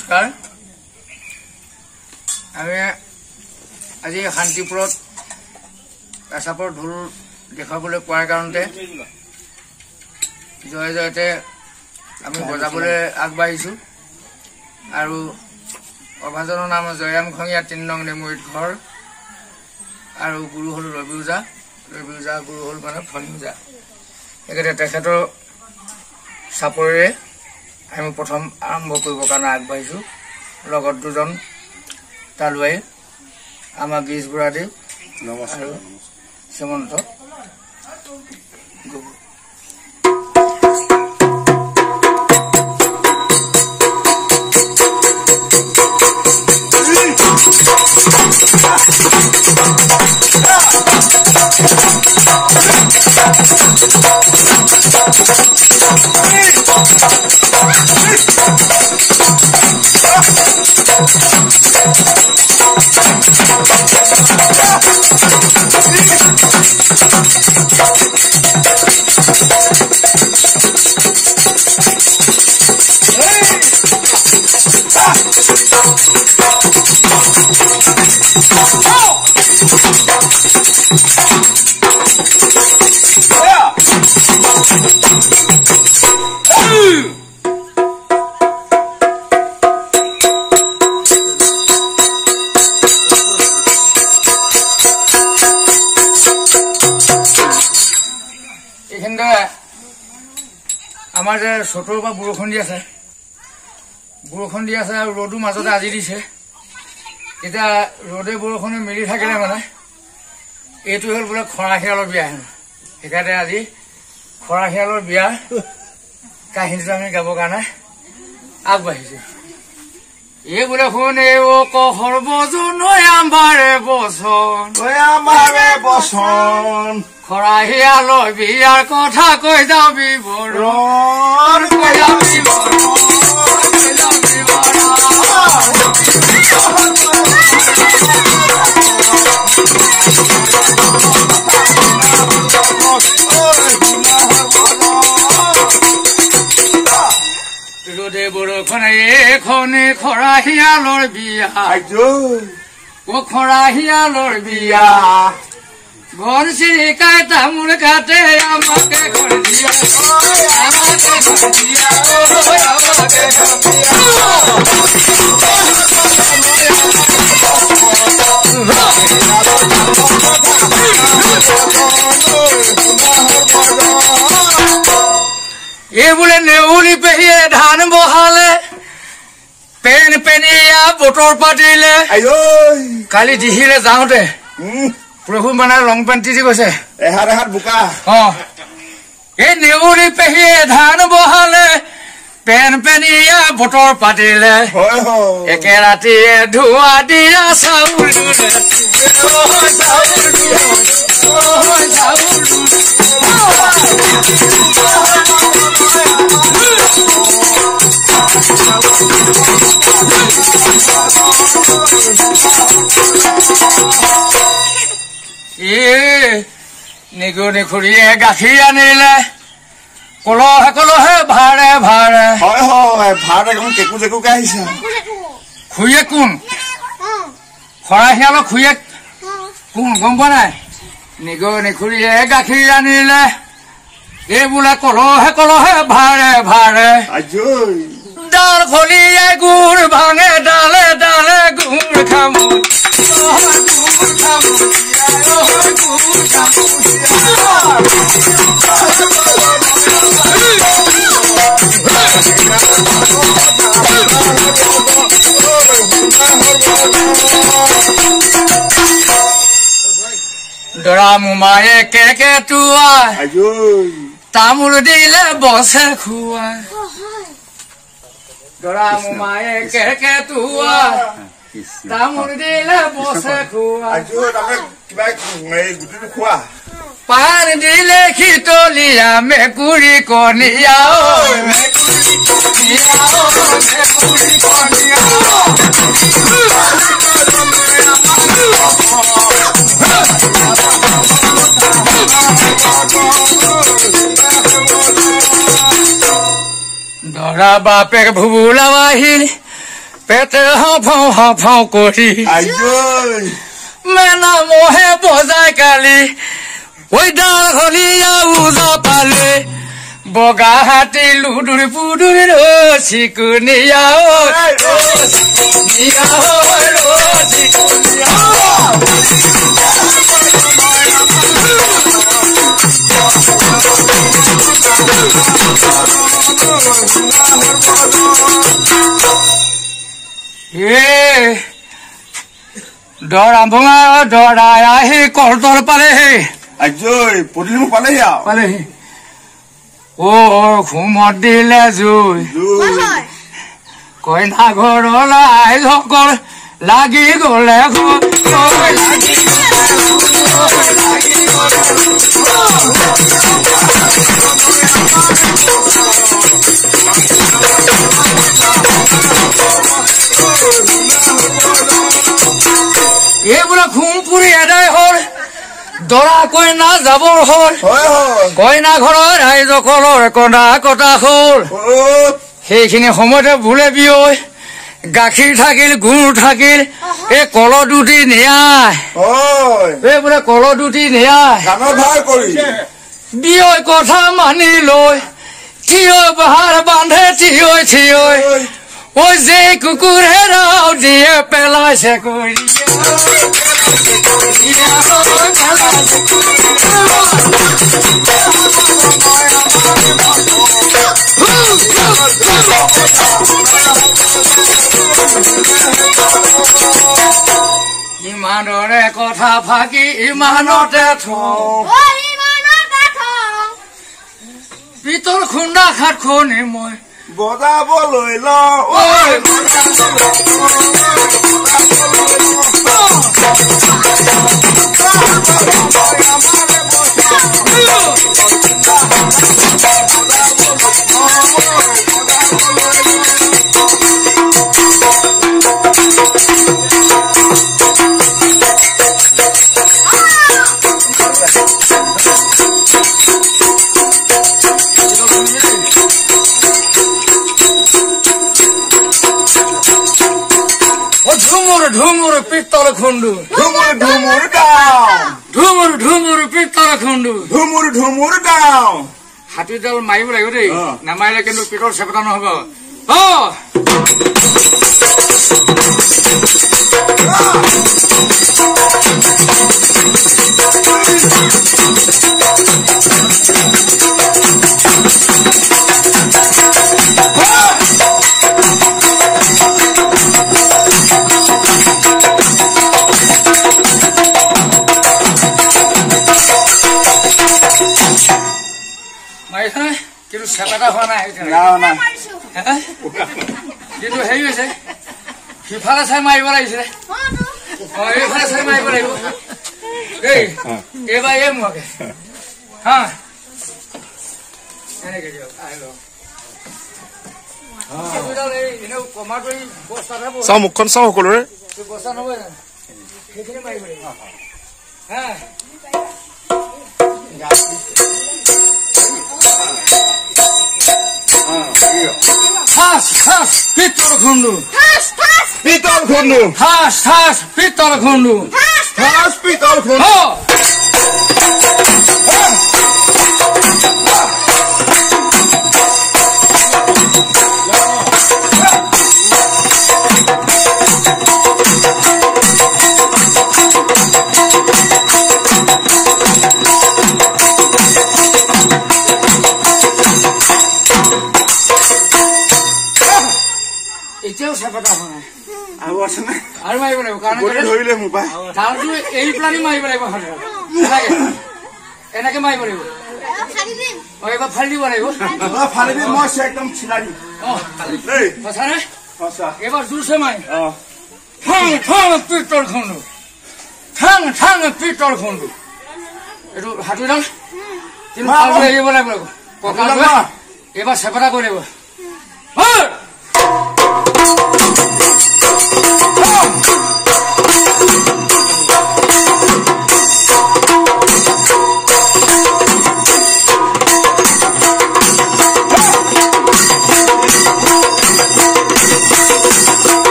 নমস্কাৰ আমি আজি শান্তিপুৰত পেচাবৰ ঢোল দেখাবলৈ পোৱাৰ কাৰণতে জয় জয়তে আমি বজাবলৈ আগবাঢ়িছোঁ আৰু অভাজনৰ নাম জয়ৰাম খঙিয়া ৩ নং নেমুৰিত ঘৰ আৰু গুৰু হ'ল ৰবি ওজা গুৰু হ'ল মানে ফণী ওজা একেতে তেখেতৰ চাপৰিৰে আমি প্ৰথম আৰম্ভ কৰিবৰ কাৰণে আগবাঢ়িছোঁ লগত দুজন তালুৱাই আমাৰ গীজ বুঢ়াদেৱ আৰু শ্ৰীমন্ত আমাৰ যে চতৰ পৰা বৰষুণ দি আছে আৰু ৰ'দো মাজতে আজি দিছে এতিয়া ৰ'দে বৰষুণে মিলি থাকিলে মানে এইটো হ'ল বোলে খৰাশিয়ালৰ বিয়া হেনো সেইকাৰণে আজি খৰাশিয়ালৰ বিয়া কাহিনীটো আমি গাবৰ কাৰণে আগবাঢ়িছো এই বোলে শুনে অ সৰ্বজন আমাৰে বচন খৰাশিয়ালৰ বিয়াৰ কথা কৈ যাওঁ বিৱৰণ ৰ'দে বৰষুণ এখনে খৰাশিয়ালৰ বিয়া খৰাশিয়ালৰ বিয়া ঘৰ চিৰিকাই তামোল কাটে আমাকে ঘৰ দিয়া এই বোলে নেউলি পেহীয়ে ধান বহালে পেন পেনিয়া বতৰ পাতিলে কালি দিহিলে যাওঁতে প্ৰভু মানে ৰং পেণ্ট দি গৈছে এহাত বোকা এই নেউলি পেহীয়ে ধান বহালে পেন পেনিয়া বতৰ পাতিলে একে ৰাতিয়ে ধোৱা দিয়া চাউল নিগুনি খুৰীয়ে গাখীৰ আনিলে কলহে ভাৰে কেকু জেকুকে আহিছে খুৰীয়ে কোন খৰাশিয়ালৰ খুৰীয়ে কোন গম পোৱা নাই নিগুনি খুৰীয়ে গাখীৰ আনিলে এই বোলে কলহে ভাৰে ডাল খলিয়ে গুড় ভাঙে ডালে ডালে গুড় খামো দৰা মোমায়ে কেকেটুৱা তামোল দিলে বছে খুৱা দৰা মোমায়ে কেকেটুৱা তামোল দিলে বছে খুৱা পান দিলে খিতলীয়া মেকুৰী কণীয়া দৰা বাপেক ভুবুলাও আহিল পেটে হাঁফাও কৰি মেলা মহে বজাই কালি ঐ ডাঘলীয়া উজা পালে বগা হাতী লুডুৰ পুডুৰ চিকুনিয়া দৰা ভঙা দৰাই আহি কলতল পালেহি পদূলি পালেহি ঘুমত দিলে জুই কইনা ঘৰৰ আইসকল লাগি গলে এইবোৰে ঘুম পুৰি এদাই হ'ল দৰা কইনা যাবৰ হ'ল কইনা ঘৰৰ ৰাইজসকলৰ কন্দা কটা হ'ল সেইখিনি সময়তে বোলে বিয়ৈ গাখীৰ থাকিল গুড় থাকিল এই কল দুটি নিয়াই এই বোলে কল দুটি নিয়াই বিয়ৈ কথা মানি লৈ থিয় বাহাৰ বান্ধে থিয় ঐ যে কুকুৰে ৰাও দিয়ে পেলাইছে কৰি ইমানৰে কথা ফাকি ইমানতে পিতল খুন্দা খাট খনি মই বজাবলৈ ঢুমুর পিতল খুন্ডু ঢুমুর গাঁও ঢুমুর পিতল খুন্ডু ঢুমুর গাঁও হাতীডাল মাৰিব লাগিব দেই নামাৰিলে কিন্তু পিতল চেপটা নহব কিন্তু চেপেটা হোৱা নাই কিন্তু হেৰি হৈছে সিফালে চাই মাৰিব লাগিছিলে এইফালে চাই মাৰিব লাগিব দেই এইবাৰ এই মোকে হা এনেকে দিয়ক আহিব চাওঁ মুখখন চাওঁ সকলোৰে বস্তা নহয় জানো সেইখিনি মাৰিব লাগিব হা পিতল খুন্দু পিতল খুন্দু এতিয়াও চেপেটা হোৱা নাই আৰু মাৰিব লাগিব কাৰণ এই প্লানি মাৰিব লাগিব এনেকে মাৰিব লাগিব এইবাৰ ফালি দিব লাগিব এইবাৰ জোৰছে মাৰি পিতল খুন্দু পিতল খুন্দু এইটো হাতুৰিডাল কিন্তু এৰিব লাগিব এইবাৰ চেপেটা কৰিব লাগিব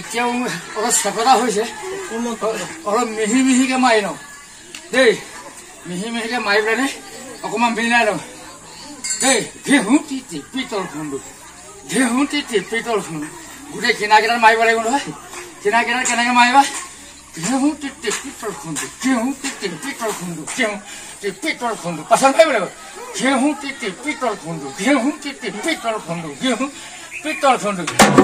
এতিয়াও অলপ চেপেটা হৈছে অলপ মিহি মিহিকে মাৰি লওঁ দেই মিহি মিহিকে মাৰি পেলাই অকণমান মিলাই লওঁ দেই ঘেঁহু তিতি পিতল খুন্দো ঘেঁহু তিতি পিতল খুন্দো গোটেই কিনাকেইটাত মাৰিব লাগিব নহয় কিনাকেইটাত কেনেকৈ মাৰিবা ঘেঁহু তিতি পিতল খুন্দো ঘেঁহু তিতি পিতল খুন্দো ঘেঁহু পিতল খুন্দো পাছত মাৰিব লাগিব ঘেঁহু তিতি পিতল খুন্দো ঘেঁহু তিতি পিতল খুন্দো ঘেঁহু পিতল খুন্দো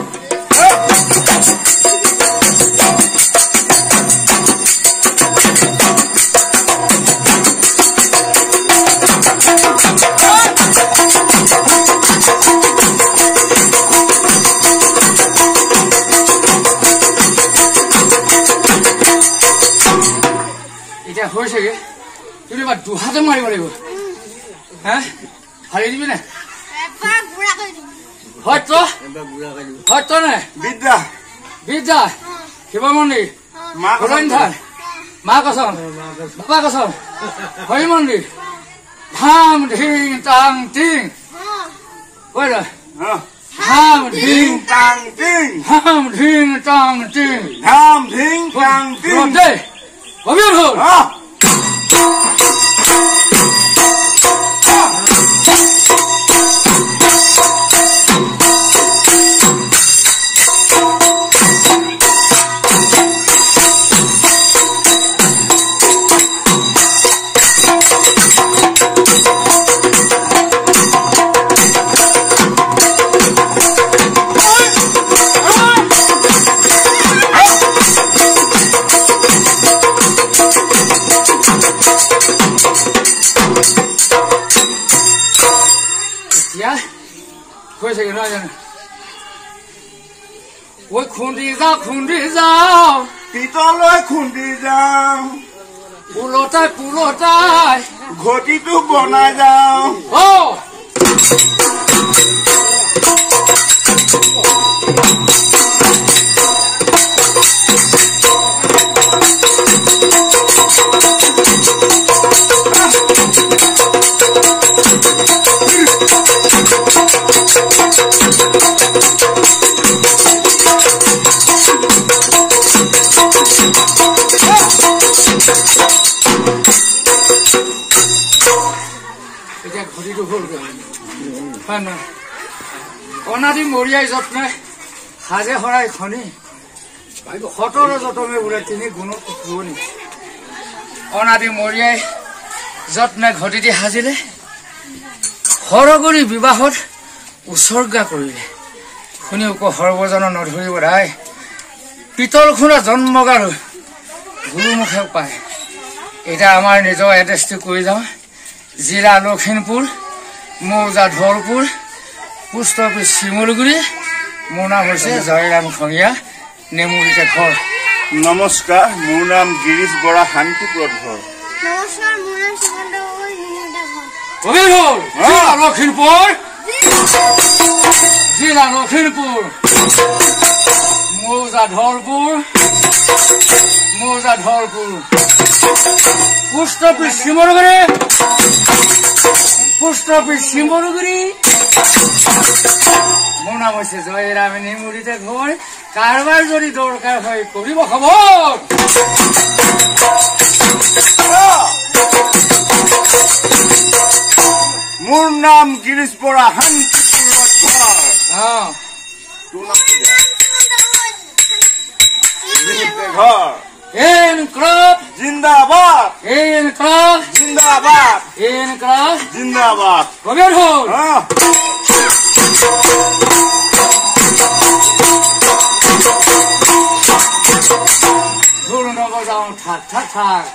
এতিয়া হৈছেগে কিন্তু এবাৰ দুহাতে মাৰিব লাগিব হা হাৰি দিবি নে হয়তো হয়তো নে বিদ্যা বিদ্যা শিৱ মন্দিৰ ধান মা কচম বাবা কচম হৰি মন্দিৰ ধাম ধিং টাং টিং কৈলা ধাম ধিং টাং টিং ধাম ধিং টাং টিং ধাম ধিং টাং টিং দেই অভিযান হ'ল কৈছে নহয় জানো ঐ খুন্দি যাওঁ পিতলৈ খুন্দি যাওঁ পুলতাই ঘটিটো বনাই যাওঁ এতিয়া ঘড়ীটো হ'ল হয় নহয় অনাদি মৰিয়াই যত্নে সাজে সৰাই খনি সতৰ যতনে বোলে তিনি গুণত পুৰণি অনাদি মৰিয়াই যত্নে ঘটিটি সাজিলে সৰগৰি বিবাহত উচৰ্গা কৰিলে শুনি উক সৰ্বজন নধৰিব ৰায় পিতল খুন্দা জন্মগাৰু গুৰুমুখে পায় এতিয়া আমাৰ নিজৰ এড্ৰেছটো কৰি যাওঁ জিলা লখিমপুৰ মৌজা ঢলপুৰ পোষ্ট অফিচ শিমলুগুৰি মোৰ নাম হৈছে জয়ৰাম খঙিয়া নেমুৰিতে ঘৰ নমস্কাৰ মোৰ নাম গিৰিশ বৰা শান্তিপুৰত ঘৰ নমস্কাৰ মোৰ নাম সুমন্ত লখিমপুৰ জিলা লখিমপুৰ মৌজা ঢলপুৰ পোষ্ট অফিচ শিমলুগুৰি মোৰ নাম হৈছে জয়ৰাম নেমুৰিতে ঘৰ কাৰোবাৰ যদি দৰকাৰ হয় কৰিব খবৰ মোৰ নাম গিৰিশ বৰা শান্তিপুৰত ঘৰ তোৰ নাম কি ঘৰ ইনকলাব জিন্দাবাদ ইনকলাব জিন্দাবাদ ইনকলাব জিন্দাবাদ খবৰ হ'ল ঢোল নবজাওঁ ঠাক ঠাক ঠাক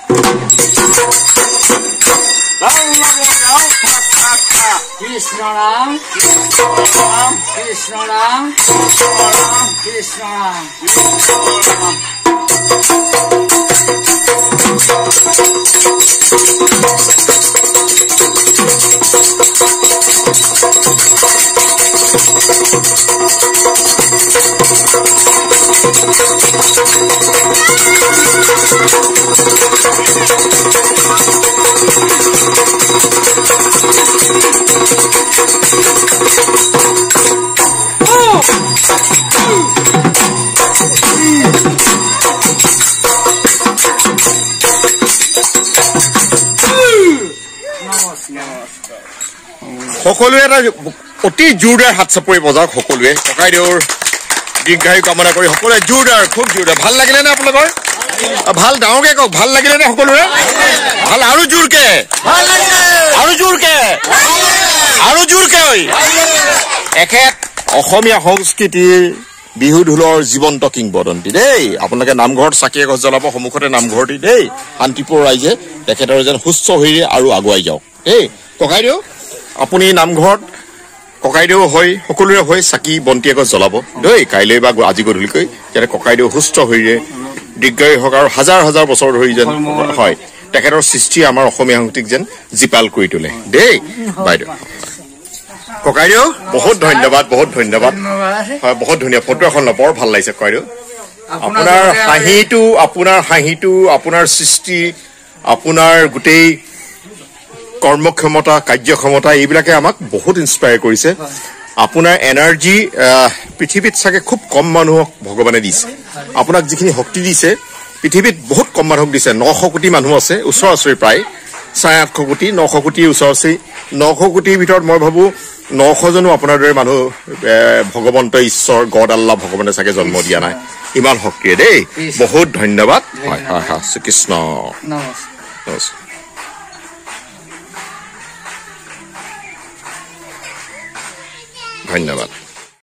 কৃষ্ণ ৰাম কৃষ্ণ ৰাম কৃষ্ণ ৰাম সকলোৱে এটা অতি জোৰদাৰ হাত চাপৰি বজাওক সকলোৱে ককাইদেউৰ দীৰ্ঘায়ু কামনা কৰি সকলোৱে জোৰদাৰ খুব জোৰদাৰ ভাল লাগিলে নে আপোনালোকৰ ভাল ডাঙৰকে কওক ভাল লাগিলে নে সকলোৰে ভাল আৰু জোৰকে আৰু জোৰকে আৰু জোৰকে এখেত অসমীয়া সংস্কৃতিৰ বিহু ঢোলৰ জীৱন্ত কিংবদন্তি দেই আপোনালোকে নামঘৰত চাকি এগছ জ্বলাব সন্মুখতে নামঘৰটি দেই শান্তিপুৰ ৰাইজে তেখেতৰ যেন সুস্থ শৰীৰে আৰু আগুৱাই যাওক দেই ককাইদেউ আপুনি নামঘৰত ককাইদেউ হৈ সকলোৰে হৈ চাকি বন্তি এগছ জ্বলাব দেই কাইলৈ বা আজি গধূলিকৈ যাতে ককাইদেউ সুস্থ শৰীৰে দীৰ্ঘায়ু হওক আৰু হাজাৰ হাজাৰ বছৰ ধৰি যেন হয় তেখেতৰ সৃষ্টি আমাৰ অসমীয়া সংস্কৃতিক যেন জীপাল কৰি তোলে দেই বাইদেউ ককাইদেউ বহুত ধন্যবাদ হয় বহুত ধুনীয়া ফটো এখন বৰ ভাল লাগিছে ককাইদেউ আপোনাৰ হাঁহিটো আপোনাৰ সৃষ্টি আপোনাৰ গোটেই কৰ্মক্ষমতা কাৰ্যক্ষমতা এইবিলাকে আমাক বহুত ইনস্পায়াৰ কৰিছে আপোনাৰ এনাৰ্জি পৃথিৱীত চাগে খুব কম মানুহক ভগৱানে দিছে আপোনাক যিখিনি শক্তি দিছে পৃথিৱীত বহুত কম মানুহক দিছে 900 কোটি মানুহ আছে ওচৰা-ওচৰি প্ৰায় 850 কোটি 900 কোটিৰ ওচৰা-ওচৰি 900 কোটিৰ ভিতৰত মই ভাবো 900 জনো আপোনাৰ দৰে মানুহ ভগৱন্ত ঈশ্বৰ গড আল্লাহ ভগৱানে চাগে জন্ম দিয়া নাই ইমান শক্তিয়ে দেই বহুত ধন্যবাদ হয় হয় হয় শ্ৰীকৃষ্ণ নমস্কাৰ ধন্যবাদ